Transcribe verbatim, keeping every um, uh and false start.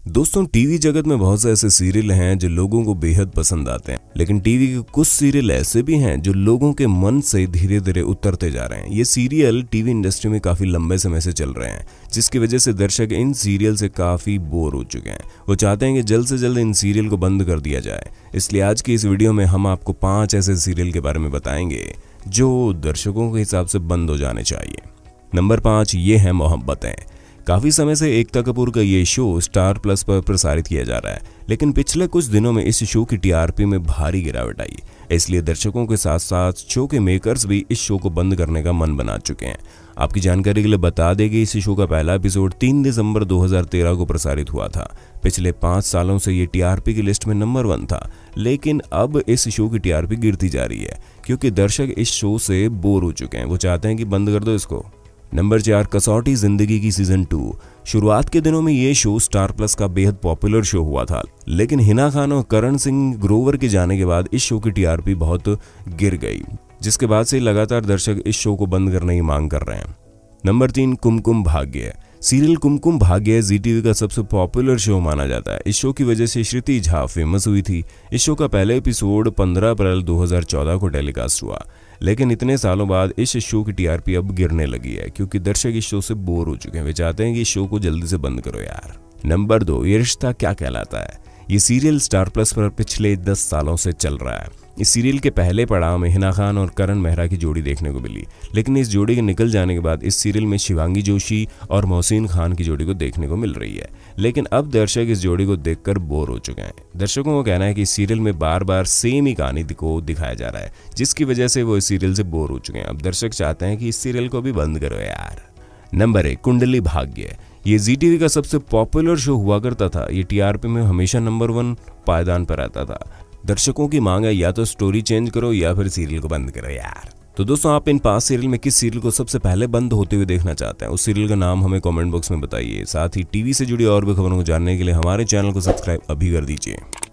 दोस्तों, टीवी जगत में बहुत से ऐसे सीरियल हैं जो लोगों को बेहद पसंद आते हैं, लेकिन टीवी के कुछ सीरियल ऐसे भी हैं जो लोगों के मन से धीरे धीरे उतरते जा रहे हैं। ये सीरियल टीवी इंडस्ट्री में काफी लंबे समय से चल रहे हैं, जिसकी वजह से दर्शक इन सीरियल से काफी बोर हो चुके हैं। वो चाहते हैं कि जल्द से जल्द इन सीरियल को बंद कर दिया जाए। इसलिए आज की इस वीडियो में हम आपको पांच ऐसे सीरियल के बारे में बताएंगे जो दर्शकों के हिसाब से बंद हो जाने चाहिए। नंबर पाँच, ये है मोहब्बतें। काफी समय से एकता कपूर का ये शो स्टार प्लस पर प्रसारित किया जा रहा है, लेकिन पिछले कुछ दिनों में इस शो की टीआरपी में भारी गिरावट आई। इसलिए दर्शकों के साथ साथ शो के मेकर्स भी इस शो को बंद करने का मन बना चुके हैं। आपकी जानकारी के लिए बता दें कि इस शो का पहला एपिसोड तीन दिसंबर दो हज़ार तेरह को प्रसारित हुआ था। पिछले पाँच सालों से ये टीआरपी की लिस्ट में नंबर वन था, लेकिन अब इस शो की टीआरपी गिरती जा रही है क्योंकि दर्शक इस शो से बोर हो चुके हैं। वो चाहते हैं कि बंद कर दो इसको। नंबर चार, कसौटी जिंदगी की सीजन टू। शुरुआत के दिनों में ये शो स्टार प्लस का बेहद पॉपुलर शो हुआ था, लेकिन हिना खान और करण सिंह ग्रोवर के जाने के बाद इस शो की टीआरपी बहुत गिर गई, जिसके बाद से लगातार दर्शक इस शो को बंद करने की मांग कर रहे हैं। नंबर तीन, कुमकुम भाग्य। सीरियल कुमकुम भाग्य जी टीवी का सबसे पॉपुलर शो माना जाता है। इस शो की वजह से श्रुति झा फेमस हुई थी। इस शो का पहला एपिसोड पंद्रह अप्रैल दो हज़ार चौदह को टेलीकास्ट हुआ, लेकिन इतने सालों बाद इस शो की टीआरपी अब गिरने लगी है क्योंकि दर्शक इस शो से बोर हो चुके हैं। वे चाहते हैं कि इस शो को जल्दी से बंद करो यार। नंबर दो, ये रिश्ता क्या कहलाता है। ये सीरियल स्टार प्लस पर पिछले दस सालों से चल रहा है। इस सीरियल के पहले पड़ाव में हिना खान और करण मेहरा की जोड़ी देखने को मिली, लेकिन इस जोड़ी के निकल जाने के बाद इस सीरियल में शिवांगी जोशी और मोहसिन खान की जोड़ी को देखने को मिल रही है। लेकिन अब दर्शक इस जोड़ी को देखकर बोर हो चुके हैं। दर्शकों को कहना है कि इस सीरियल में बार बार सेम ही कहानी को दिखाया जा रहा है, जिसकी वजह से वो इस सीरियल से बोर हो चुके हैं। अब दर्शक चाहते हैं कि इस सीरियल को भी बंद करो यार। नंबर एक, कुंडली भाग्य। ये जी टीवी का सबसे पॉपुलर शो हुआ करता था। ये टीआरपी में हमेशा नंबर वन पायदान पर रहता था। दर्शकों की मांग है या तो स्टोरी चेंज करो या फिर सीरियल को बंद करो यार। तो दोस्तों, आप इन पांच सीरियल में किस सीरियल को सबसे पहले बंद होते हुए देखना चाहते हैं, उस सीरियल का नाम हमें कमेंट बॉक्स में बताइए। साथ ही टीवी से जुड़ी और भी खबरों को जानने के लिए हमारे चैनल को सब्सक्राइब अभी कर दीजिए।